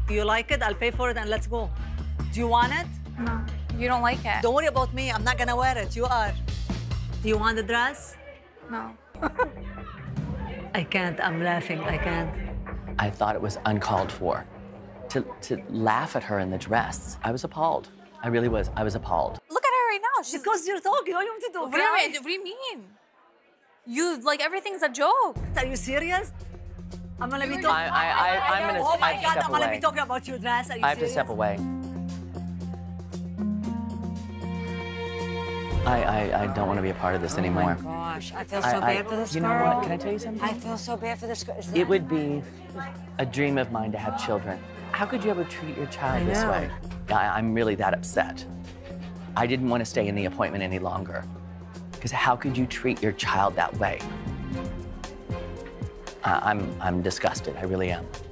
You like it? I'll pay for it and let's go. Do you want it? No, you don't like it. Don't worry about me. I'm not gonna wear it. You are. Do you want the dress? No. I can't. I'm laughing. I can't. I thought it was uncalled for. To laugh at her in the dress, I was appalled. I really was. I was appalled. Look at her right now. She's Because you're talking. What do you want me to do? Cry? What do you mean? You, like, everything's a joke. Are you serious? I'm gonna be talking. I'm gonna. Oh I my have to God! step I'm gonna away. be talking about your dress. Are you I have to serious? step away. I don't want to be a part of this anymore. Oh my gosh, I feel so bad for this you girl. know what? Can I tell you something? I feel so bad for this girl. It would be a dream of mine to have children. How could you ever treat your child this way? I'm really that upset. I didn't want to stay in the appointment any longer. Because how could you treat your child that way? I'm disgusted. I really am.